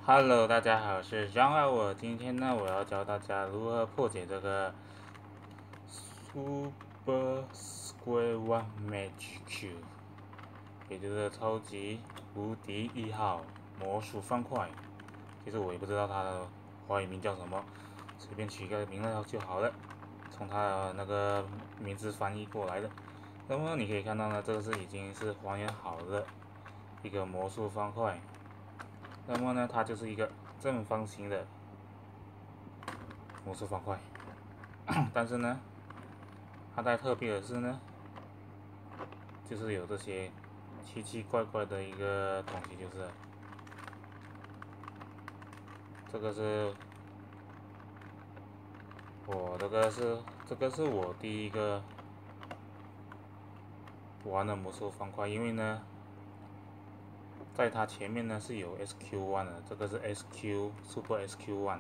Hello，大家好，我是张二。我今天呢，我要教大家如何破解这个 Super Square One Magic Cube，也就是超级无敌一号魔术方块。其实我也不知道它的华语名叫什么，随便取一个名字就好了，从它的那个名字翻译过来的。那么你可以看到呢，这个是已经是还原好的一个魔术方块。那么呢，它就是一个正方形的魔术方块，但是呢，它带特别的是呢，就是有这些奇奇怪怪的一个东西，就是这个是这个是我第一个玩的魔术方块，因为呢，在它前面呢是有 SQ1 的，这个是 SQ Super SQ1，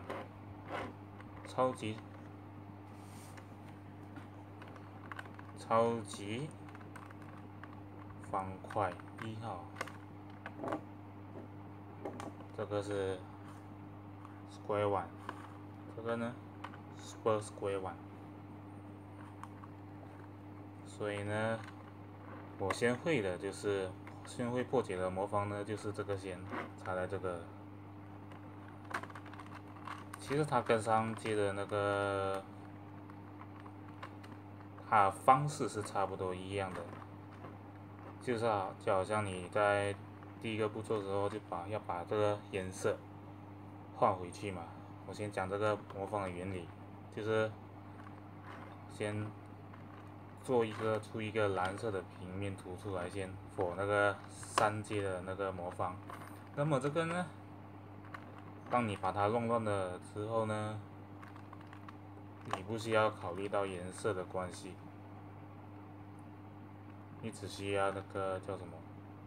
超级方块1号，这个是 Square One，这个呢 Super Square One，所以呢，我先会破解的魔方呢，就是这个先插在这个。其实它跟上阶的那个，它方式是差不多一样的，就好像你在第一个步骤的时候要把这个颜色换回去嘛。我先讲这个魔方的原理，就是先出一个蓝色的平面图出来，先for那个3阶的那个魔方。那么这个呢，当你把它弄乱了之后呢，你不需要考虑到颜色的关系，你只需要那个叫什么？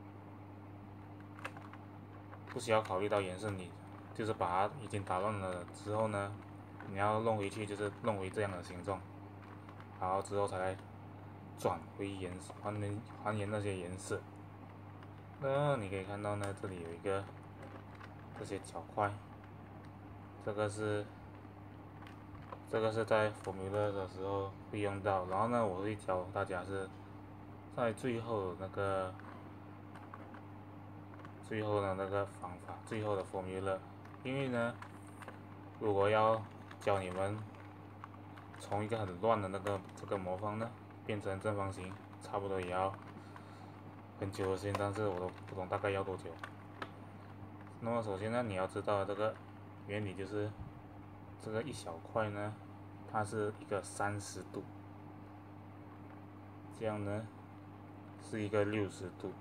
不需要考虑到颜色，你就是把它已经打乱了之后呢，你要弄回去，就是弄回这样的形状，然后之后才来转回还原那些颜色。那你可以看到呢，这里有一个这些角块，这个是在 Formula 的时候会用到，然后呢，我会教大家是在最后的那个方法，最后的 Formula，因为呢，如果要教你们从一个很乱的这个魔方呢，变成正方形，差不多也要很久的时间，但是我都不懂大概要多久。那么首先呢，你要知道这个原理就是这个一小块呢，它是一个30度，这样呢是一个60度，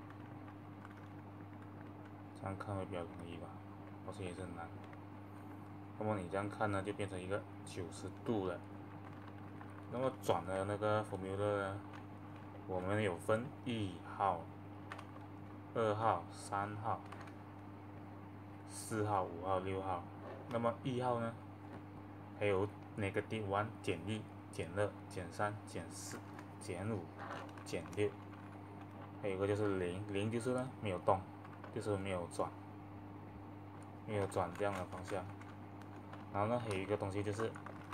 这样看会比较容易吧，而且也是很难。那么你这样看呢，就变成一个90度了。那么转的那个 formula 呢，我们有分1号、2号、3号、4号、5号、6号。那么1号呢，还有-1、-1、-2、-3、-4、-5、-6，还有一个就是0，0就是呢没有动，就是没有转这样的方向。然后呢，还有一个东西就是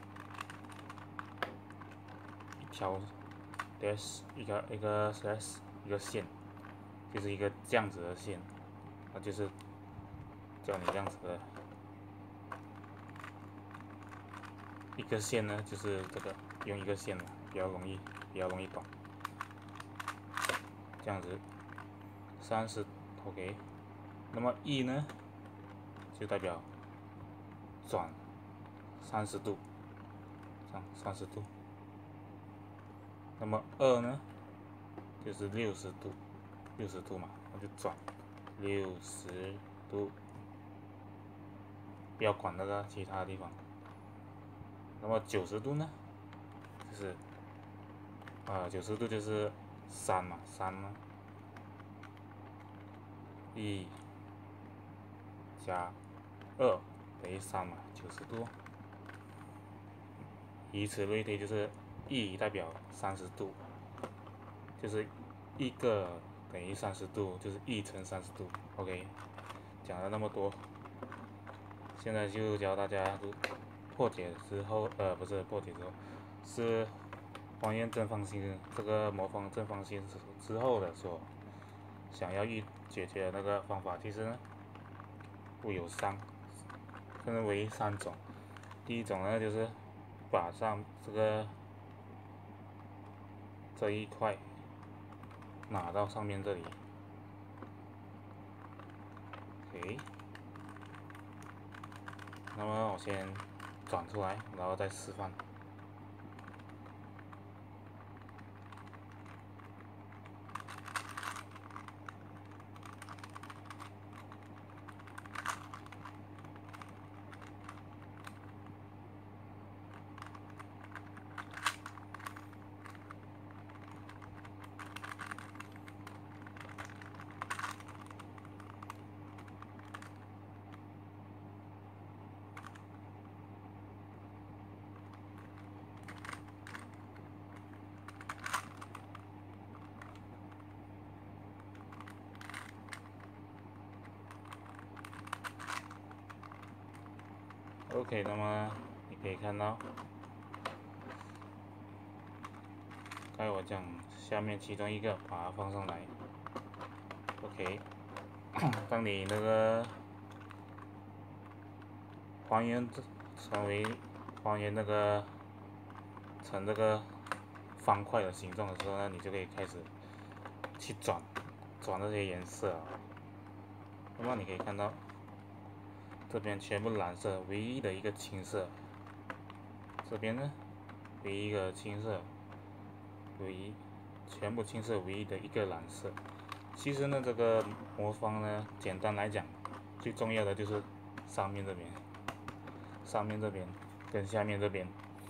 一条 dash 一个 slash 一个线，就是一个这样子的线，那就是教你这样子的一个线呢，就是这个用一个线嘛，比较容易懂。这样子30 OK， 那么1呢就代表转30度，这样30度。那么2呢就是60度嘛，那就转60度，不要管那个其他地方。那么90度呢，就是90度就是3嘛，3呢1加2等于3嘛，90度。以此类推，就是1代表30度，就是1个等于30度，就是1乘30度。OK， 讲了那么多， 现在就教大家破解之后，不是破解之后，是还原正方形这个魔方正方形之后的说，想要解决的那个方法，其实呢，会有分为3种。第一种呢，就是把这一块拿到上面这里 ，OK。那么我先转出来，然后再示范。OK， 那么你可以看到，刚才我讲下面其中一个把它放上来 ，OK。当你那个还原那个成这个方块的形状的时候呢，你就可以开始去转这些颜色。那么你可以看到，这边全部蓝色，唯一的一个青色。这边呢，唯一一个青色，全部青色，唯一的一个蓝色。其实呢，这个魔方呢，简单来讲，最重要的就是上面这边跟下面这边，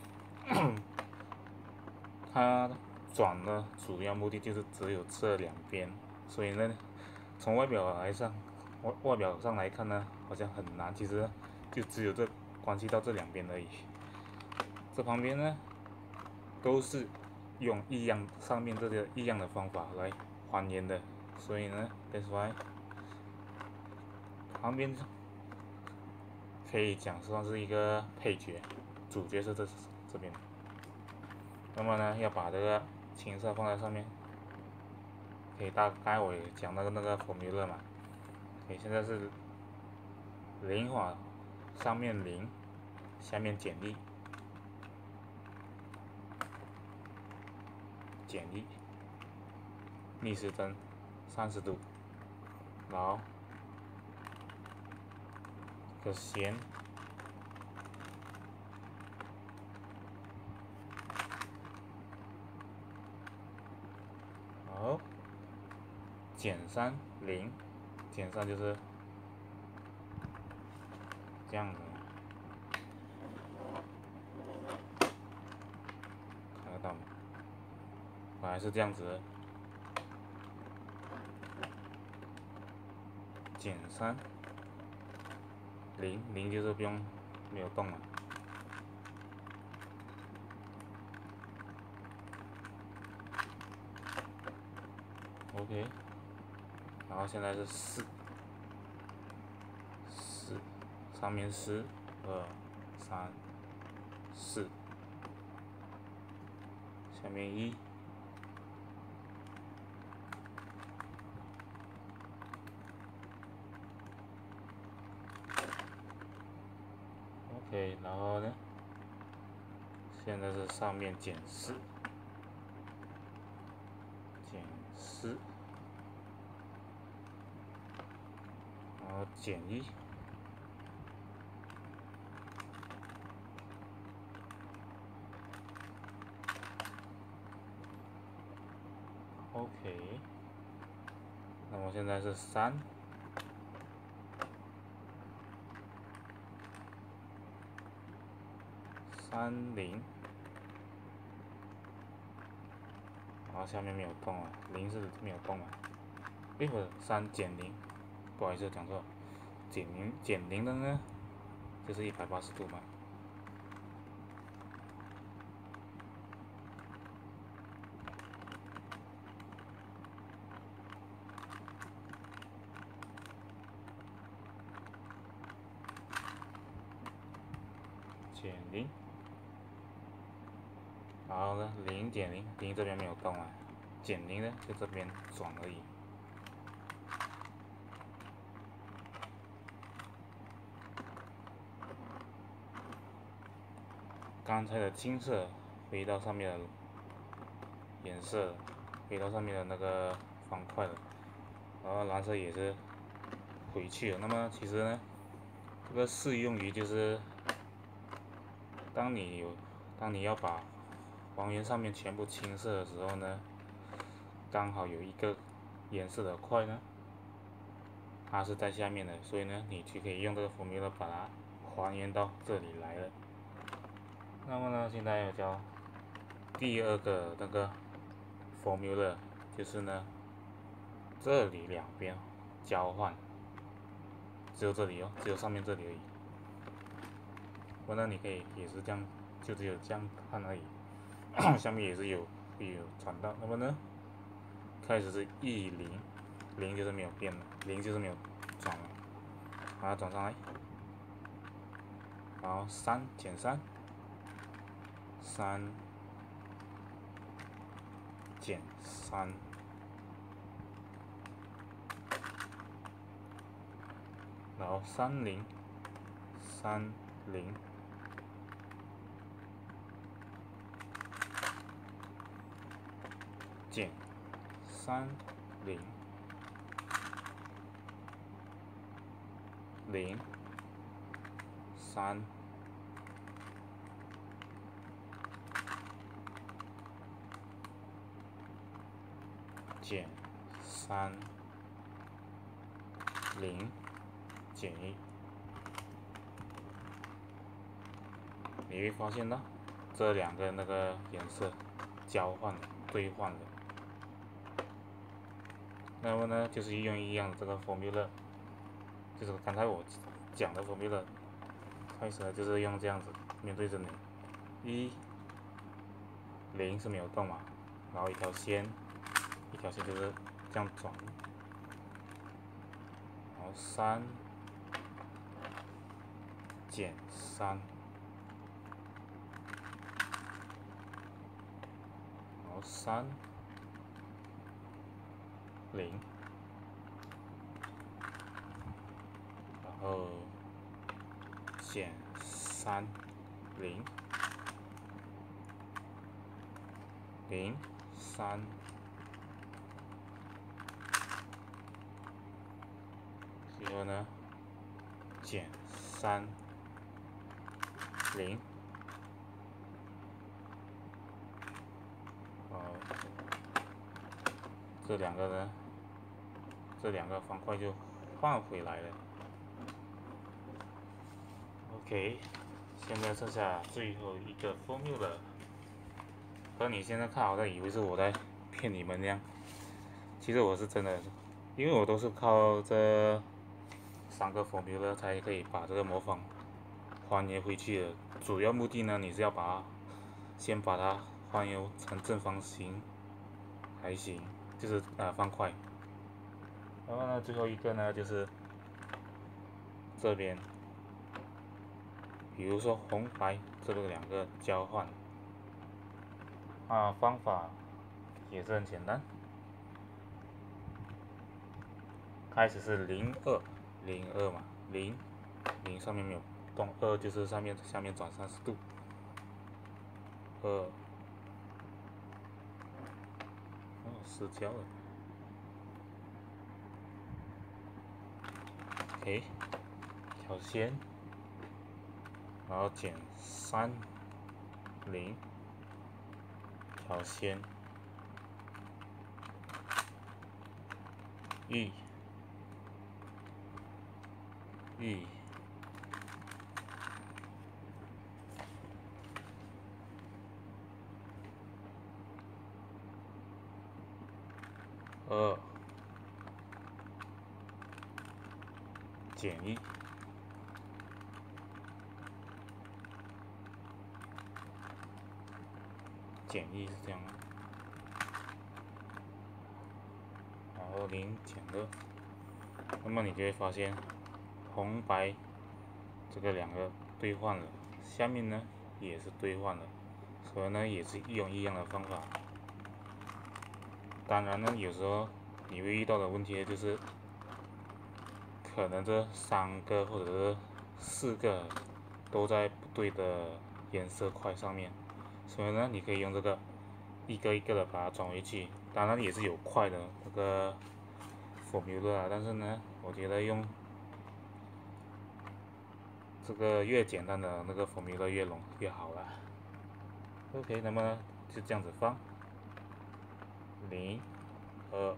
它转的主要目的就是只有这2边，所以呢，从外表上来看呢，好像很难，其实就只有关系到这2边而已。这旁边呢，都是用上面这些一样的方法来还原的，所以呢 ，that's why 旁边可以讲算是一个配角，主角是这边。那么呢，要把这个青色放在上面，可以大概我也讲那个 formula 嘛，可以现在是0法，上面0，下面减1，逆时针30度，然后个弦，好，-3 0，减3就是这样子，看得到吗？本来是这样子的，-3 0， 0就是没有动了。OK， 然后现在是4，上面10、2、3、4，下面1。OK， 然后呢，现在是上面-4，然后-1。OK， 那么现在是3、0，然后下面没有动啊，0是没有动啊，不是3减0，不好意思讲错，减0的呢就是180度嘛。 减0，然后呢0.0，0这边没有动啊，减0呢就这边转而已。刚才的金色回到上面的颜色，回到上面的那个方块了，然后蓝色也是回去了。那么其实呢，这个适用于就是当你要把还原上面全部青色的时候呢，刚好有一个颜色的块呢，它是在下面的，所以呢，你就可以用这个 formula 把它还原到这里来了。那么呢，现在要教第二个那个 formula， 就是呢，这里两边交换，只有这里哦，只有上面这里而已。不然你可以也是这样，就只有这样看而已，下面也是有传到。那么呢，开始是10，0就是没有变了，0就是没有转了，把它转上来，然后3减3，3减3，然后30减30，03减3，0减1，你会发现呢，这两个那个颜色交换了，兑换了。那么呢，就是用一样的这个 formula， 就是刚才我讲的 formula， 开始呢就是用这样子面对着你，0是没有动嘛，然后一条线就是这样转，然后3减3，然后30，然后减30，0，3最后呢减30，这两个呢，这两个方块就换回来了。OK， 现在剩下最后一个 formula， 和你现在看好像以为是我在骗你们那样，其实我是真的，因为我都是靠这3个 formula 才可以把这个模仿还原回去的。主要目的呢，你是要先把它还原成正方形还行，就是方块。然后呢，最后一个呢就是这边，比如说红白这个两个交换，方法也是很简单。开始是02嘛，0上面没有动，2就是下面转30度，2，失焦了。OK， 条线，然后减30，条线1，2减1，减1是这样的，然后0减2，那么你就会发现红白这个两个兑换了。 下面呢也是兑换的，所以呢也是用一样的方法。当然呢，有时候你会遇到的问题就是，可能这3个或者是4个都在不对的颜色块上面，所以呢，你可以用这个一个一个的把它转回去。当然也是有快的那个 formula，但是呢，我觉得用这个越简单的那个 formula 越好了。OK，那么就这样子放0、2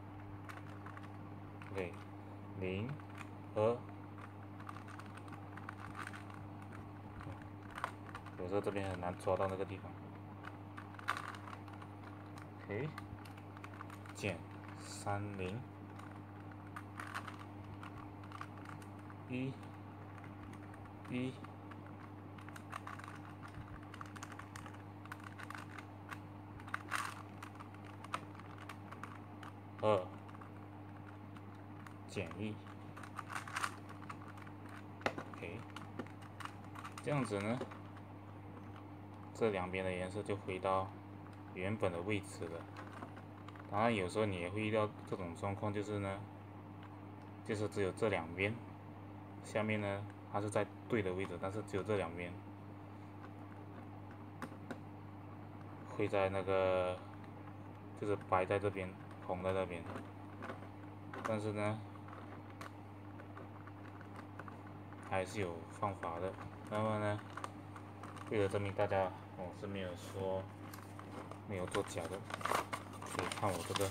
，OK， 0、2。有时候这边很难抓到那个地方。OK， 减30 1 1 2减1 ，OK， 这样子呢，这两边的颜色就回到原本的位置了。当然，有时候你也会遇到这种状况，就是呢，就是只有这两边，下面呢它是在对的位置，但是只有这两边会在那个，就是白在这边，红在那边。但是呢，还是有方法的。那么呢，为了证明大家我是没有做假的，可以看我这个，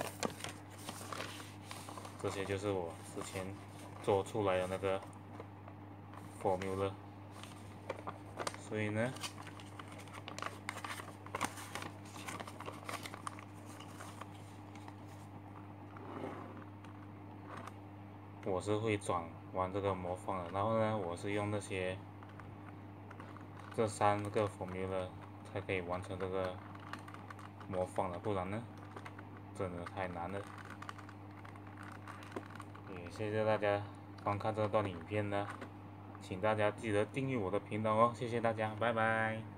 这些就是我之前做出来的那个 formula。所以呢，我是会转完这个魔方的。然后呢，我是用这3个 formula 才可以完成这个魔方的，不然呢，真的太难了。也谢谢大家观看这段影片呢，请大家记得订阅我的频道哦，谢谢大家，拜拜。